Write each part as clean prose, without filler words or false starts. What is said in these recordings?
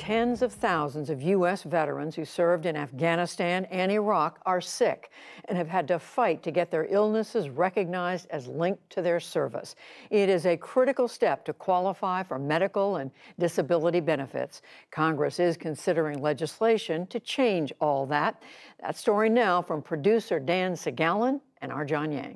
Tens of thousands of U.S. veterans who served in Afghanistan and Iraq are sick and have had to fight to get their illnesses recognized as linked to their service. It is a critical step to qualify for medical and disability benefits. Congress is considering legislation to change all that. That story now from producer Dan Sagalyn and our John Yang.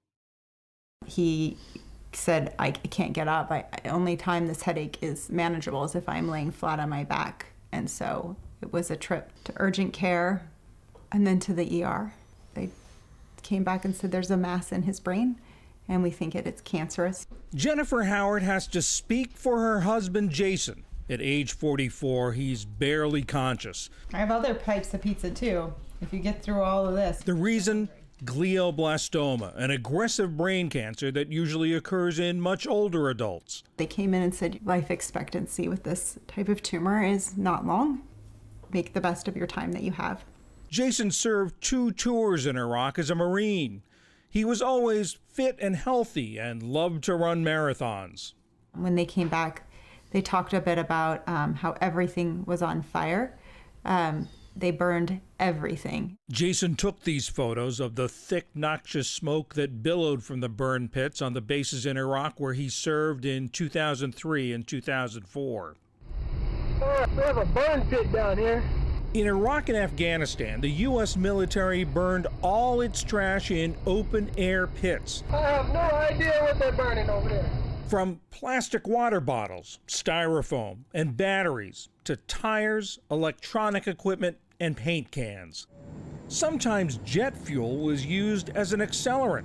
He said, I can't get up. Only time this headache is manageable is if I'm laying flat on my back. And so it was a trip to urgent care and then to the ER. They came back and said there's a mass in his brain and we think it's cancerous. Jennifer Howard has to speak for her husband, Jason. At age 44, he's barely conscious. I have other types of pizza too, if you get through all of this. The reason? Glioblastoma, an aggressive brain cancer that usually occurs in much older adults. They came in and said life expectancy with this type of tumor is not long. Make the best of your time that you have. Jason served 2 tours in Iraq as a Marine. He was always fit and healthy and loved to run marathons. When they came back, they talked a bit about how everything was on fire. They burned everything. Jason took these photos of the thick, noxious smoke that billowed from the burn pits on the bases in Iraq where he served in 2003 and 2004. We have a burn pit down here. In Iraq and Afghanistan, the U.S. military burned all its trash in open-air pits. I have no idea what they're burning over there. From plastic water bottles, styrofoam, and batteries, to tires, electronic equipment, and paint cans. Sometimes jet fuel was used as an accelerant.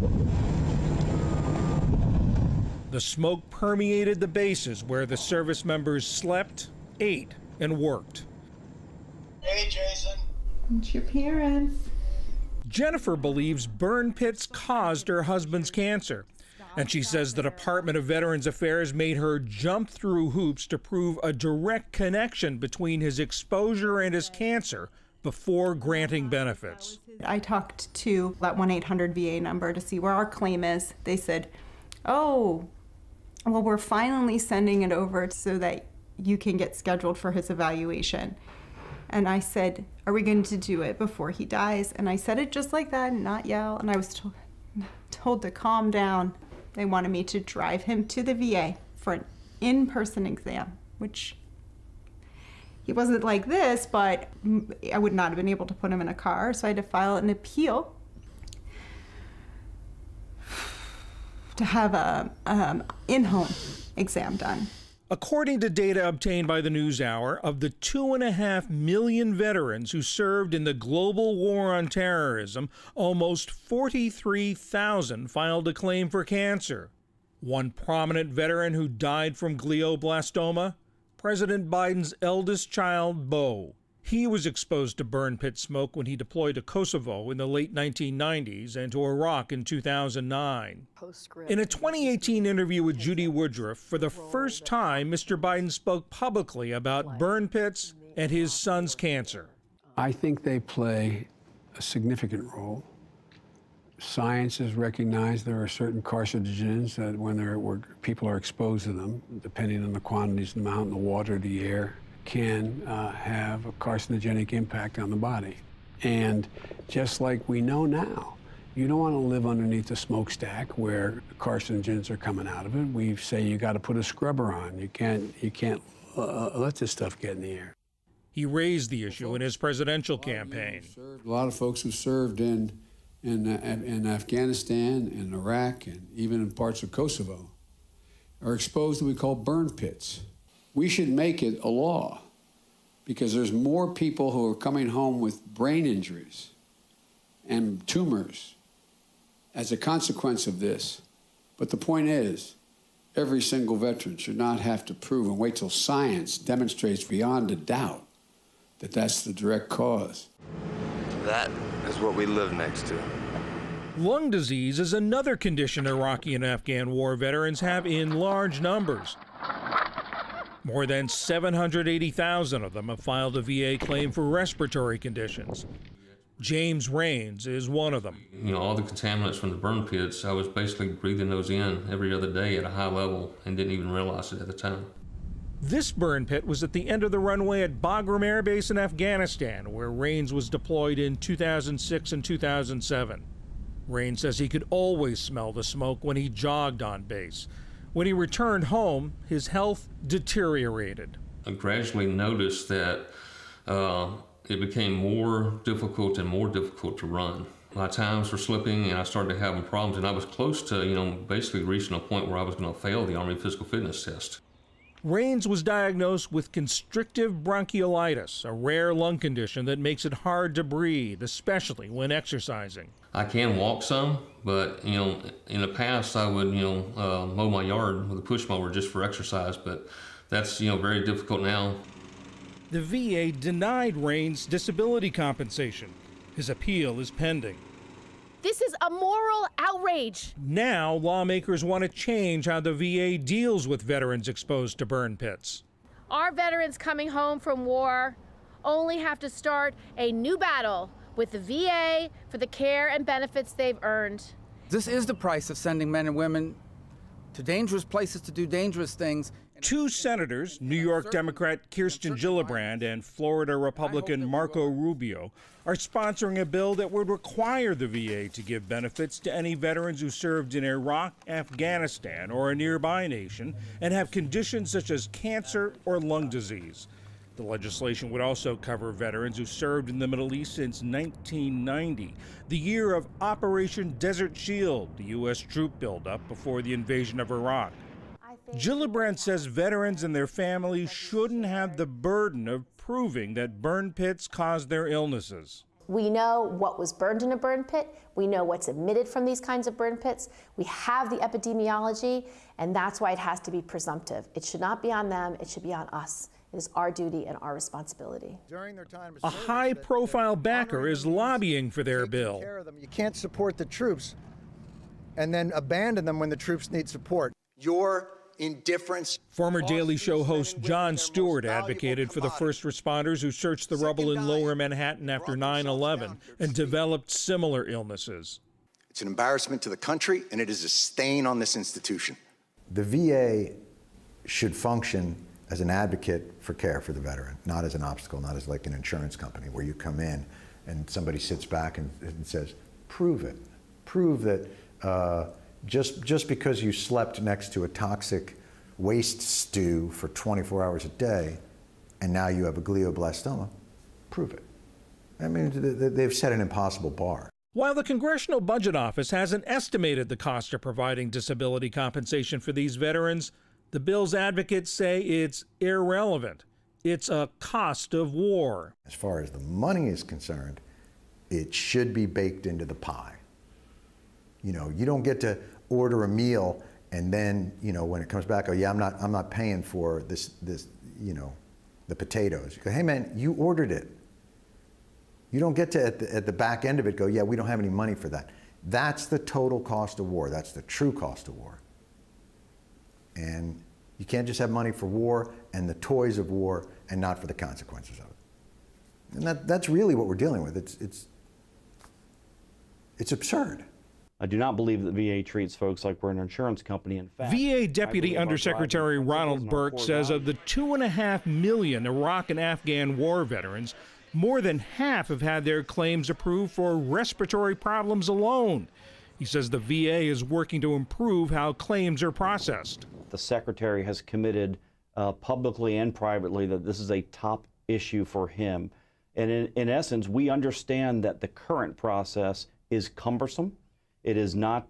The smoke permeated the bases where the service members slept, ate, and worked. Hey, Jason. It's your parents. Jennifer believes burn pits caused her husband's cancer. And she says the Department of Veterans Affairs made her jump through hoops to prove a direct connection between his exposure and his cancer before granting benefits. I talked to that 1-800 VA number to see where our claim is. They said, oh, well, we're finally sending it over so that you can get scheduled for his evaluation. And I said, are we going to do it before he dies? And I said it just like that and not yell. And I was told to calm down. They wanted me to drive him to the VA for an in-person exam, which he wasn't like this, but I would not have been able to put him in a car, so I had to file an appeal to have a in-home exam done. According to data obtained by the NewsHour, of the 2.5 million veterans who served in the global war on terrorism, almost 43,000 filed a claim for cancer. One prominent veteran who died from glioblastoma? President Biden's eldest child, Beau. He was exposed to burn pit smoke when he deployed to Kosovo in the late 1990s and to Iraq in 2009. In a 2018 interview with Judy Woodruff, for the first time, Mr. Biden spoke publicly about burn pits and his son's cancer. I think they play a significant role. Science has recognized there are certain carcinogens that when people are exposed to them, depending on the quantities, the amount, the water, the air, can have a carcinogenic impact on the body. And just like we know now, you don't want to live underneath a smokestack where carcinogens are coming out of it. We say you got to put a scrubber on. You can't let this stuff get in the air. He raised the issue in his presidential campaign. A lot of folks who served in Afghanistan and Iraq and even in parts of Kosovo are exposed to what we call burn pits. We should make it a law because there's more people who are coming home with brain injuries and tumors as a consequence of this. But the point is, every single veteran should not have to prove and wait till science demonstrates beyond a doubt that that's the direct cause. That is what we live next to. Lung disease is another condition Iraqi and Afghan war veterans have in large numbers. More than 780,000 of them have filed a VA claim for respiratory conditions. James Raines is one of them. You know, all the contaminants from the burn pits, I was basically breathing those in every other day at a high level and didn't even realize it at the time. This burn pit was at the end of the runway at Bagram Air Base in Afghanistan, where Raines was deployed in 2006 and 2007. Raines says he could always smell the smoke when he jogged on base. When he returned home, his health deteriorated. I gradually noticed that it became more difficult and more difficult to run. My times were slipping and I started having problems, and I was close to, basically reaching a point where I was going to fail the Army Physical Fitness Test. Raines was diagnosed with constrictive bronchiolitis, a rare lung condition that makes it hard to breathe, especially when exercising. I can walk some, but in the past I would mow my yard with a push mower just for exercise, but that's very difficult now. The VA denied Raines disability compensation. His appeal is pending. This is a moral outrage. Now, lawmakers want to change how the VA deals with veterans exposed to burn pits. Our veterans coming home from war only have to start a new battle with the VA for the care and benefits they've earned. This is the price of sending men and women to dangerous places to do dangerous things. Two senators, New York Democrat Kirsten Gillibrand and Florida Republican Marco Rubio, are sponsoring a bill that would require the VA to give benefits to any veterans who served in Iraq, Afghanistan, or a nearby nation and have conditions such as cancer or lung disease. The legislation would also cover veterans who served in the Middle East since 1990, the year of Operation Desert Shield, the U.S. troop buildup before the invasion of Iraq. Gillibrand says veterans and their families shouldn't have the burden of proving that burn pits caused their illnesses. We know what was burned in a burn pit. We know what's emitted from these kinds of burn pits. We have the epidemiology, and that's why it has to be presumptive. It should not be on them. It should be on us. It is our duty and our responsibility. A high-profile backer is lobbying for their bill. You can't support the troops and then abandon them when the troops need support. Your indifference. Former Daily Show host Jon Stewart advocated for the first responders who searched the rubble in Lower Manhattan after 9/11 and developed similar illnesses. It's an embarrassment to the country, and it is a stain on this institution. The VA should function as an advocate for care for the veteran, not as an obstacle, not as like an insurance company where you come in and somebody sits back and says, prove it. Prove that just because you slept next to a toxic waste stew for 24 hours a day and now you have a glioblastoma, prove it. I mean, they've set an impossible bar. While the Congressional Budget Office hasn't estimated the cost of providing disability compensation for these veterans, the bill's advocates say it's irrelevant. It's a cost of war. As far as the money is concerned, it should be baked into the pie. You know, you don't get to order a meal and then, you know, when it comes back, oh yeah, I'm not paying for this, you know, the potatoes. You go, hey man, you ordered it. You don't get to at the back end of it go, yeah, we don't have any money for that. That's the total cost of war. That's the true cost of war. And you can't just have money for war and the toys of war and not for the consequences of it. And that's really what we're dealing with. It's absurd. I do not believe that VA treats folks like we're an insurance company. In fact, VA Deputy Undersecretary Ronald Burke says of the 2.5 million Iraq and Afghan war veterans, more than half have had their claims approved for respiratory problems alone. He says the VA is working to improve how claims are processed. The Secretary has committed publicly and privately that this is a top issue for him. And in essence, we understand that the current process is cumbersome. It is not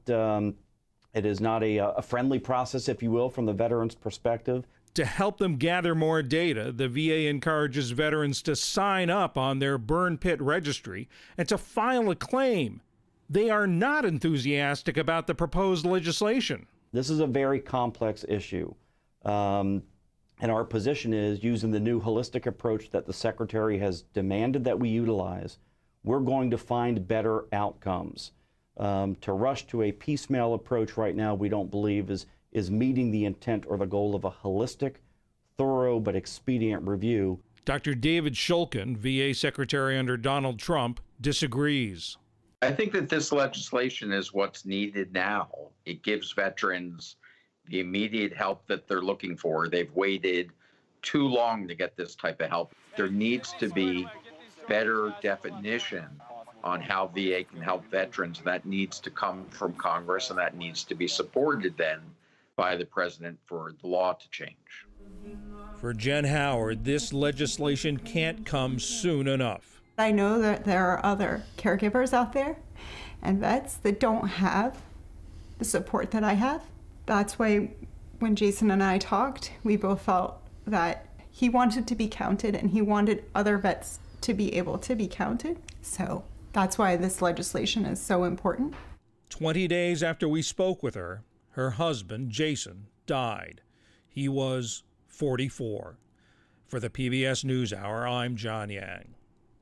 a friendly process, if you will, from the veteran's perspective. To help them gather more data, the VA encourages veterans to sign up on their burn pit registry and to file a claim. They are not enthusiastic about the proposed legislation. This is a very complex issue. And our position is, using the new holistic approach that the Secretary has demanded that we utilize, we're going to find better outcomes. To rush to a piecemeal approach right now, we don't believe is meeting the intent or the goal of a holistic, thorough, but expedient review. Dr. David Shulkin, VA Secretary under Donald Trump, disagrees. I think that this legislation is what's needed now. It gives veterans the immediate help that they're looking for. They've waited too long to get this type of help. There needs to be better definition on how VA can help veterans. That needs to come from Congress, and that needs to be supported then by the president for the law to change. For Jen Howard, this legislation can't come soon enough. I know that there are other caregivers out there and vets that don't have the support that I have. That's why when Jason and I talked, we both felt that he wanted to be counted and he wanted other vets to be able to be counted. So that's why this legislation is so important. 20 days after we spoke with her, her husband, Jason, died. He was 44. For the PBS NewsHour, I'm John Yang.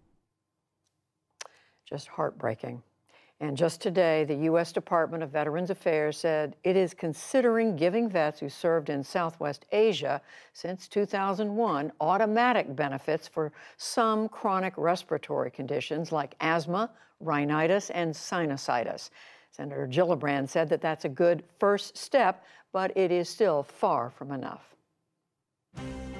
Just heartbreaking. And just today, the U.S. Department of Veterans Affairs said it is considering giving vets who served in Southwest Asia since 2001 automatic benefits for some chronic respiratory conditions like asthma, rhinitis, and sinusitis. Senator Gillibrand said that that's a good first step, but it is still far from enough.